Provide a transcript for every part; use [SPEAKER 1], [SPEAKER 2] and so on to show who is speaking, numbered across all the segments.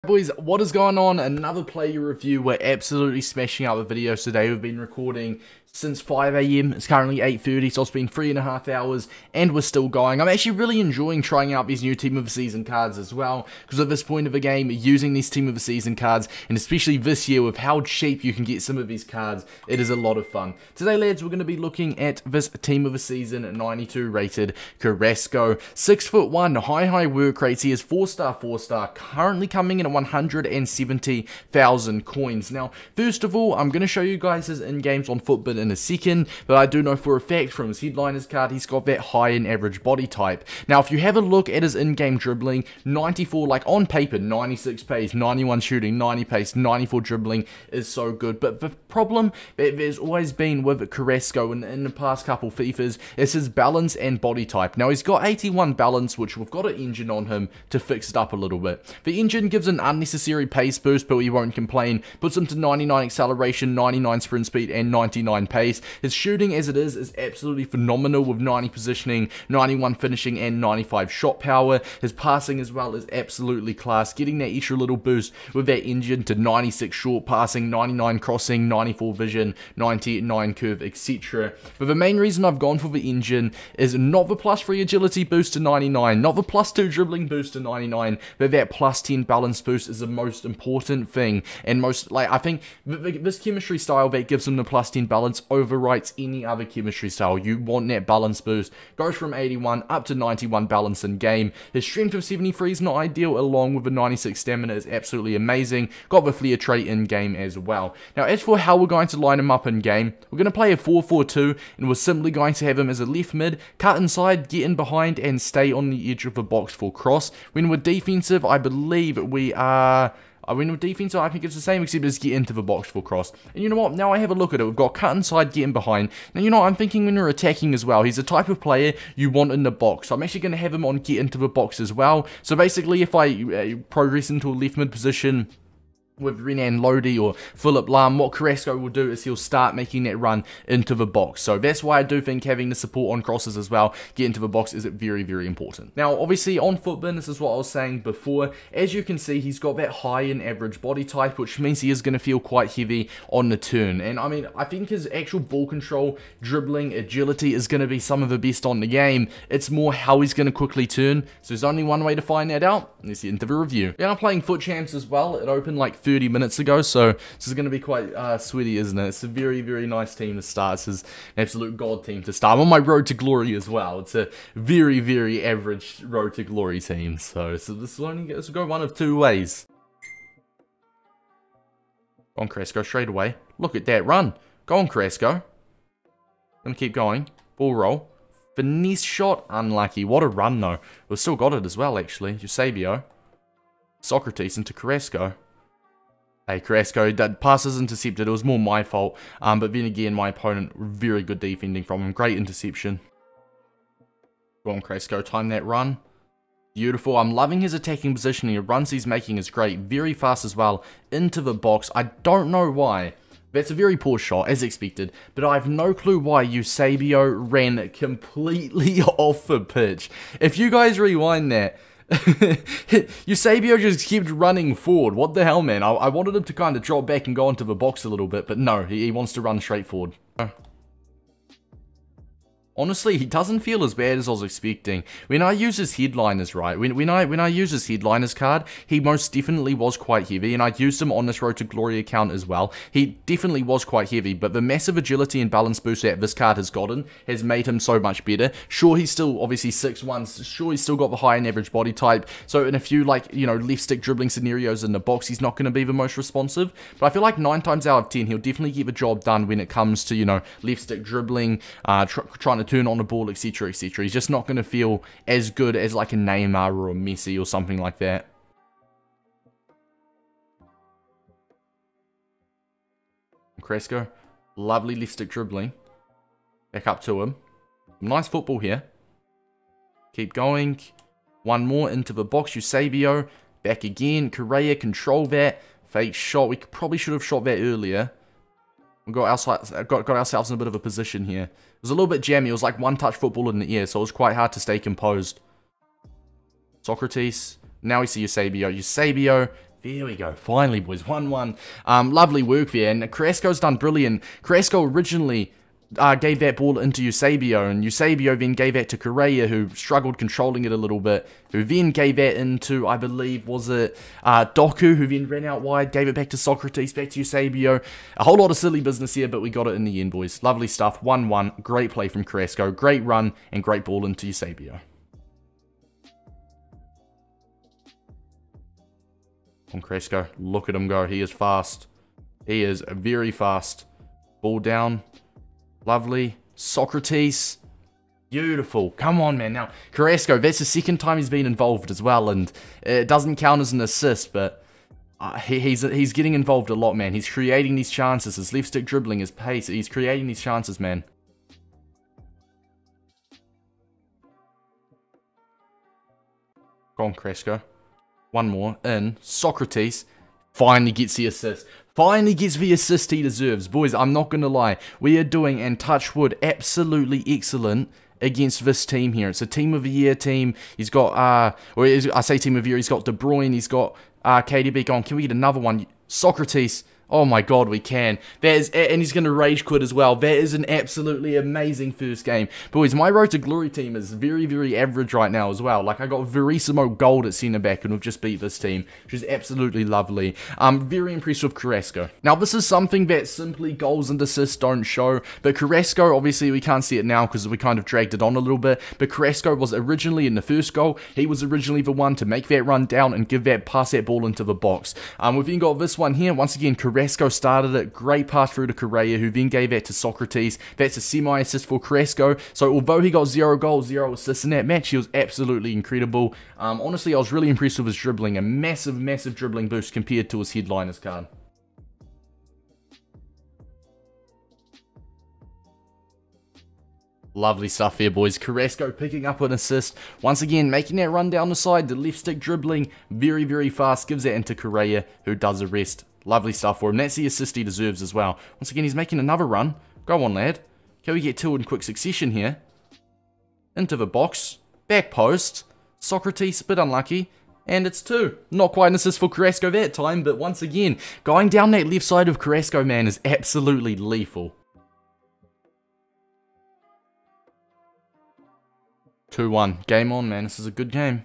[SPEAKER 1] boys, what is going on? Another player review. We're absolutely smashing out the videos today. We've been recording since 5 AM. It's currently 8:30, so it's been 3.5 hours, and we're still going. I'm actually really enjoying trying out these new Team of the Season cards as well, because at this point of the game, using these Team of the Season cards, and especially this year with how cheap you can get some of these cards, it is a lot of fun. Today, lads, we're going to be looking at this Team of the Season 92 rated Carrasco. 6'1", high work rates. He is 4-star, currently coming in at 170,000 coins. Now, first of all, I'm going to show you guys his in-games on Footbit in a second, but I do know for a fact from his headliners card, he's got that high and average body type. Now, if you have a look at his in-game dribbling, 94, like on paper, 96 pace, 91 shooting, 90 pace, 94 dribbling is so good. But the problem that there's always been with Carrasco in the past couple FIFAs is his balance and body type. Now, he's got 81 balance, which we've got an engine on him to fix it up a little bit. The engine gives an unnecessary pace boost, but he won't complain. Puts him to 99 acceleration, 99 sprint speed, and 99 pace. His shooting as it is absolutely phenomenal with 90 positioning, 91 finishing, and 95 shot power. His passing as well is absolutely class, getting that extra little boost with that engine to 96 short passing, 99 crossing, 94 vision, 99 curve, etc. But the main reason I've gone for the engine is not the +3 agility boost to 99, not the +2 dribbling boost to 99, but that +10 balance boost is the most important thing, and most, like, I think this chemistry style that gives him the +10 balance overwrites any other chemistry style. You want that balance boost. Goes from 81 up to 91 balance in game. His strength of 73 is not ideal, along with the 96 stamina is absolutely amazing. Got the flair trait in game as well. Now, as for how we're going to line him up in game, we're going to play a 4-4-2, and we're simply going to have him as a left mid, cut inside, get in behind, and stay on the edge of the box for cross. When we're defensive, I believe we are... When we're defensive, I think it's the same, except it's get into the box for cross. And you know what? Now I have a look at it. We've got cut inside, get in behind. Now, you know, I'm thinking when we're attacking as well, he's the type of player you want in the box. So I'm actually going to have him on get into the box as well. So basically, if I progress into a left mid position with Renan Lodi or Philip Lahm, what Carrasco will do is he'll start making that run into the box. So that's why I do think having the support on crosses as well, get into the box, is very important. Now, obviously, on Footbin, this is what I was saying before. As you can see, he's got that high and average body type, which means he is going to feel quite heavy on the turn. And I mean, I think his actual ball control, dribbling, agility is going to be some of the best on the game. It's more how he's going to quickly turn. So there's only one way to find that out. Let's get into the review. Now, I'm playing Foot Champs as well. It opened like 30 minutes ago, so this is going to be quite sweaty, isn't it? It's a very nice team to start. It's an absolute god team to start. I'm on my road to glory as well. It's a very average road to glory team, so this will go one of two ways. Go on, Carrasco, straight away. Look at that run. Go on, Carrasco. Gonna keep going. Ball roll. Finesse shot, unlucky. What a run, though. We've still got it as well, actually. Eusebio. Socrates into Carrasco. Hey, Carrasco, that pass is intercepted. It was more my fault. But then again, my opponent, very good defending from him. Great interception. Go on, Carrasco. Time that run. Beautiful. I'm loving his attacking positioning. The runs he's making is great. Very fast as well. Into the box. I don't know why. That's a very poor shot, as expected, but I have no clue why Eusebio ran completely off the pitch. If you guys rewind that, Eusebio just kept running forward. What the hell, man? I wanted him to kind of drop back and go into the box a little bit, but no, he wants to run straight forward. Honestly, he doesn't feel as bad as I was expecting. When I use his headliners, right, when I use his headliners card, he most definitely was quite heavy, and I used him on this Road to Glory account as well. He definitely was quite heavy, but the massive agility and balance boost that this card has gotten has made him so much better. Sure, he's still obviously 6'1", sure, he's still got the high and average body type, so in a few, like, you know, left stick dribbling scenarios in the box, he's not going to be the most responsive, but I feel like 9 times out of 10, he'll definitely get the job done when it comes to, you know, left stick dribbling, trying to turn on the ball, etc, etc. He's just not going to feel as good as like a Neymar or a Messi or something like that. Carrasco, lovely left stick dribbling. Back up to him. Nice football here. Keep going. One more into the box. Eusebio, back again. Correa, control that. Fake shot. We probably should have shot that earlier. We got ourselves in a bit of a position here. It was a little bit jammy. It was like one-touch football in the air, so it was quite hard to stay composed. Socrates. Now we see Eusebio. Eusebio, There we go. Finally, boys. 1-1. Lovely work there. And Carrasco's done brilliant. Carrasco originally gave that ball into Eusebio, and Eusebio then gave that to Correa, who struggled controlling it a little bit, who then gave that into, I believe, was it Doku, who then ran out wide, gave it back to Socrates, back to Eusebio. A whole lot of silly business here, but we got it in the end, boys. Lovely stuff. 1-1. Great play from Carrasco. Great run, and great ball into Eusebio. On Carrasco. Look at him go. He is fast. He is very fast. Ball down. Lovely. Socrates. Beautiful. Come on, man. Now, Carrasco, that's the second time he's been involved as well, and it doesn't count as an assist, but he's getting involved a lot, man. He's creating these chances. His left stick dribbling, his pace. He's creating these chances, man. Go on, Carrasco. One more. In. Socrates. Finally gets the assist. Finally gets the assist he deserves. Boys, I'm not going to lie. We are doing, and touch wood, absolutely excellent against this team here. It's a team of the year team. He's got, I say team of the year, he's got De Bruyne, he's got KDB gone. Can we get another one? Socrates. Oh my god, we can. That is, and he's going to rage quit as well. That is an absolutely amazing first game. Boys, my Road to Glory team is very, very average right now as well. Like, I got Verissimo Gold at centre back, and we've just beat this team, which is absolutely lovely. I'm very impressed with Carrasco. Now, this is something that simply goals and assists don't show, but Carrasco, obviously, we can't see it now because we kind of dragged it on a little bit, but Carrasco was originally in the first goal. He was originally the one to make that run down and pass that ball into the box. We've then got this one here. Once again, Carrasco started it. Great pass through to Correa, who then gave that to Socrates. That's a semi-assist for Carrasco. So although he got 0 goals, 0 assists in that match, he was absolutely incredible. Honestly, I was really impressed with his dribbling. A massive, massive dribbling boost compared to his headliners card. Lovely stuff here, boys. Carrasco picking up an assist. Once again, making that run down the side. The left stick dribbling very, very fast. Gives that into Correa, who does the rest. Lovely stuff for him. That's the assist he deserves as well. Once again, he's making another run. Go on, lad. Can we get 2 in quick succession here? Into the box. Back post. Socrates, a bit unlucky. And it's 2. Not quite an assist for Carrasco that time, but once again, going down that left side of Carrasco, man, is absolutely lethal. 2-1. Game on, man. This is a good game.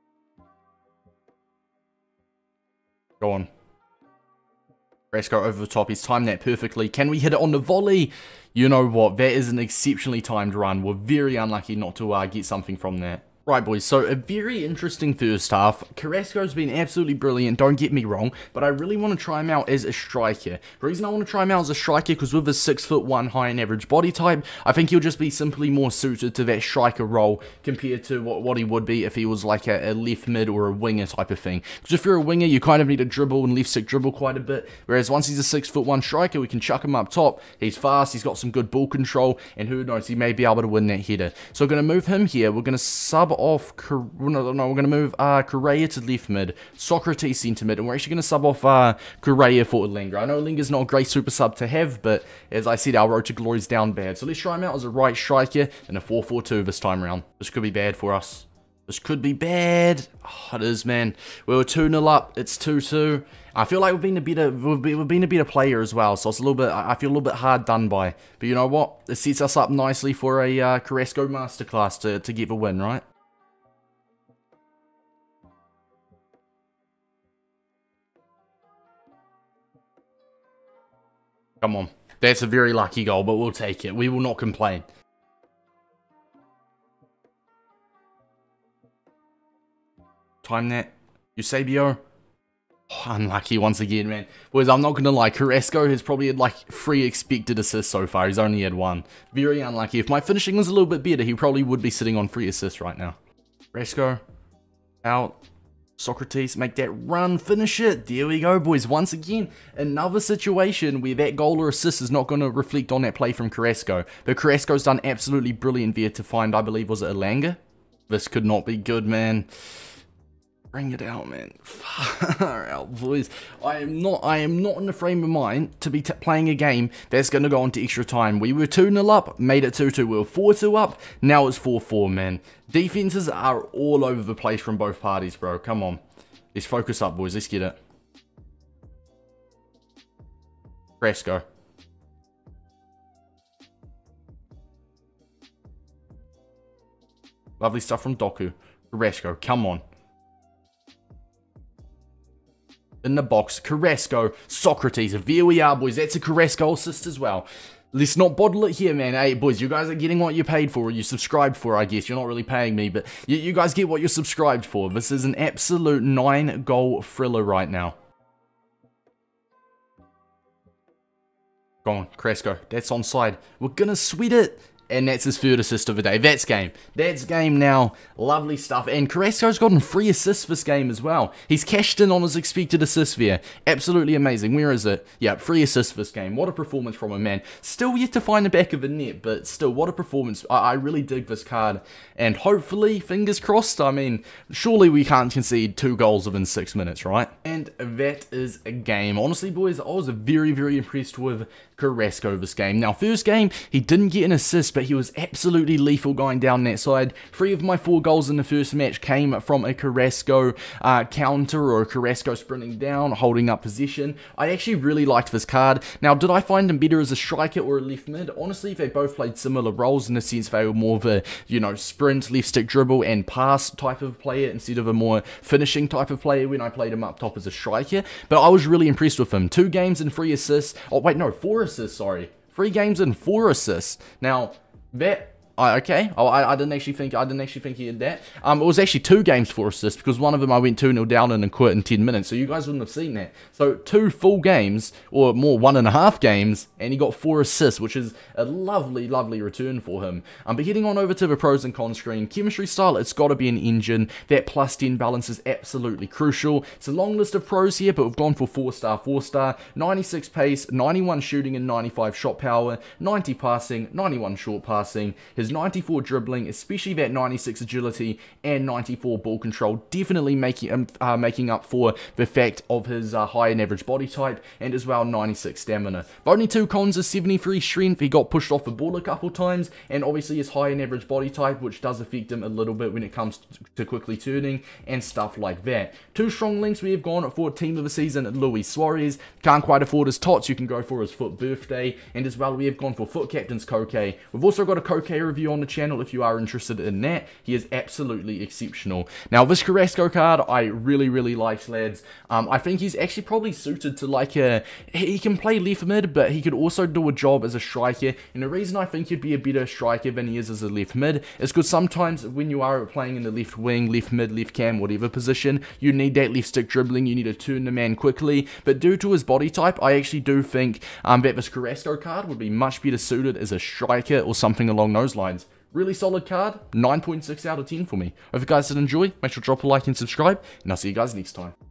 [SPEAKER 1] Go on. Carrasco over the top. He's timed that perfectly. Can we hit it on the volley? You know what? That is an exceptionally timed run. We're very unlucky not to get something from that. Right, boys, so a very interesting first half. Carrasco's been absolutely brilliant, don't get me wrong, but I really want to try him out as a striker. The reason I want to try him out as a striker because with his 6'1" high and average body type, I think he'll just be simply more suited to that striker role compared to what he would be if he was like a left mid or a winger type of thing. Because if you're a winger, you kind of need to dribble and left stick dribble quite a bit, whereas once he's a 6'1" striker, we can chuck him up top. He's fast, he's got some good ball control, and who knows, he may be able to win that header. So we're going to move him here. We're going to sub off, we're going to move Correa to left mid, Socrates centre mid, and we're actually going to sub off Correa for Elanga. I know Elanga's not a great super sub to have, but as I said, our Road to Glory is down bad. So let's try him out as a right striker in a 4-4-2 this time around. This could be bad for us. This could be bad. Oh, it is, man. We were 2-0 up. It's 2-2. I feel like we've been a better player as well, so it's a little bit. I feel a little bit hard done by. But you know what? It sets us up nicely for a Carrasco masterclass to get the win, right? Come on. That's a very lucky goal, but we'll take it. We will not complain. Time that. Eusebio. Oh, unlucky once again, man. Boys, I'm not going to lie. Carrasco has probably had like 3 expected assists so far. He's only had 1. Very unlucky. If my finishing was a little bit better, he probably would be sitting on 3 assists right now. Carrasco. Out. Socrates, make that run, finish it. There we go, boys. Once again, another situation where that goal or assist is not going to reflect on that play from Carrasco. But Carrasco's done absolutely brilliant there to find, I believe, was it Elanga? This could not be good, man. Bring it out, man. Far out, boys. I am not in the frame of mind to be playing a game that's going to go on to extra time. We were 2-0 up, made it 2-2. We were 4-2 up, now it's 4-4, man. Defenses are all over the place from both parties, bro. Come on. Let's focus up, boys. Let's get it. Carrasco. Lovely stuff from Doku. Carrasco, come on. In the box, Carrasco, Socrates. Here we are, boys. That's a Carrasco assist as well. Let's not bottle it here, man. Hey, boys, you guys are getting what you paid for, or you subscribed for, I guess. You're not really paying me, but you guys get what you're subscribed for. This is an absolute 9-goal thriller right now. Go on, Carrasco. That's onside. We're going to sweet it. And that's his third assist of the day. That's game. That's game now. Lovely stuff. And Carrasco's gotten 3 assists this game as well. He's cashed in on his expected assist there. Absolutely amazing. Where is it? Yeah, 3 assists this game. What a performance from him, man. Still yet to find the back of the net, but still, what a performance. I really dig this card. And hopefully, fingers crossed, I mean, surely we can't concede 2 goals within 6 minutes, right? And that is a game. Honestly, boys, I was very, very impressed with Carrasco this game. Now, first game, he didn't get an assist, but he was absolutely lethal going down that side. 3 of my 4 goals in the first match came from a Carrasco counter, or a Carrasco sprinting down, holding up possession. I actually really liked this card. Now, did I find him better as a striker or a left mid? Honestly, they both played similar roles in the sense they were more of a, you know, sprint, left stick dribble and pass type of player instead of a more finishing type of player when I played him up top as a striker. But I was really impressed with him. 2 games and 3 assists. Oh, wait, no, 4 assists, sorry. 3 games and 4 assists. Now, that... okay. Oh, I didn't actually think he had that. It was actually 2 games for assists, because one of them I went 2-0 down and quit in 10 minutes. So you guys wouldn't have seen that. So 2 full games, or more 1.5 games, and he got 4 assists, which is a lovely, lovely return for him. But heading on over to the pros and cons screen, chemistry style, it's got to be an engine. That +10 balance is absolutely crucial. It's a long list of pros here, but we've gone for 4-star, 96 pace, 91 shooting and 95 shot power, 90 passing, 91 short passing. His 94 dribbling, especially that 96 agility and 94 ball control, definitely making up for the fact of his high and average body type, and as well 96 stamina. The only 2 cons is 73 strength. He got pushed off the ball a couple times, and obviously his high and average body type, which does affect him a little bit when it comes to quickly turning and stuff like that. 2 strong links we have gone for team of the season, Luis Suarez. Can't quite afford his TOTS, you can go for his foot birthday, and as well we have gone for foot captain's Koke. We've also got a Koke review on the channel if you are interested in that. He is absolutely exceptional. Now, this Carrasco card I really, really liked, lads. I think he's actually probably suited to like a... He can play left mid, but he could also do a job as a striker, and the reason I think he'd be a better striker than he is as a left mid is because sometimes when you are playing in the left wing, left mid, left cam, whatever position, you need that left stick dribbling, you need to turn the man quickly, but due to his body type, I actually do think that this Carrasco card would be much better suited as a striker or something along those lines. Really solid card, 9.6 out of 10 for me. Hope you guys did enjoy. Make sure to drop a like and subscribe, and I'll see you guys next time.